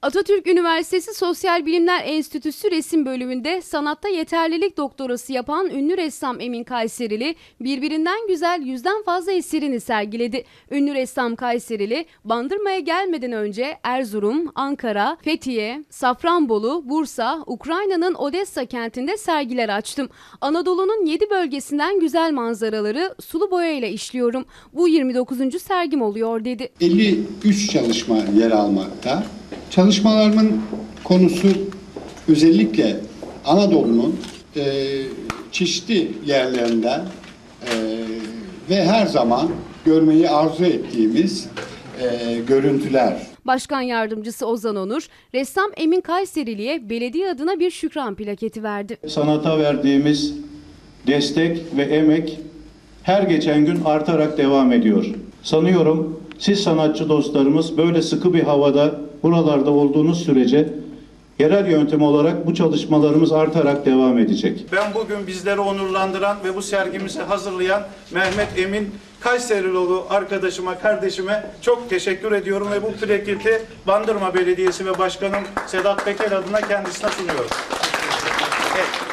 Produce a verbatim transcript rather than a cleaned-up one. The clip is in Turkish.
Atatürk Üniversitesi Sosyal Bilimler Enstitüsü Resim Bölümünde sanatta yeterlilik doktorası yapan ünlü ressam Emin Kayserili birbirinden güzel yüzden fazla eserini sergiledi. Ünlü ressam Kayserili, Bandırma'ya gelmeden önce Erzurum, Ankara, Fethiye, Safranbolu, Bursa, Ukrayna'nın Odessa kentinde sergiler açtım. Anadolu'nun yedi bölgesinden güzel manzaraları sulu boyayla işliyorum. Bu yirmi dokuzuncu sergim oluyor dedi. elli üç çalışma yer almakta. Çalışmalarımın konusu özellikle Anadolu'nun e, çeşitli yerlerinden e, ve her zaman görmeyi arzu ettiğimiz e, görüntüler. Başkan Yardımcısı Ozan Onur, ressam Emin Kayserili'ye belediye adına bir şükran plaketi verdi. Sanata verdiğimiz destek ve emek her geçen gün artarak devam ediyor. Sanıyorum siz sanatçı dostlarımız böyle sıkı bir havada buralarda olduğunuz sürece yerel yöntem olarak bu çalışmalarımız artarak devam edecek. Ben bugün bizleri onurlandıran ve bu sergimizi hazırlayan Mehmet Emin Kayseriloğlu arkadaşıma, kardeşime çok teşekkür ediyorum ve bu plaketi Bandırma Belediyesi ve Başkanım Sedat Peker adına kendisine sunuyorum. Evet.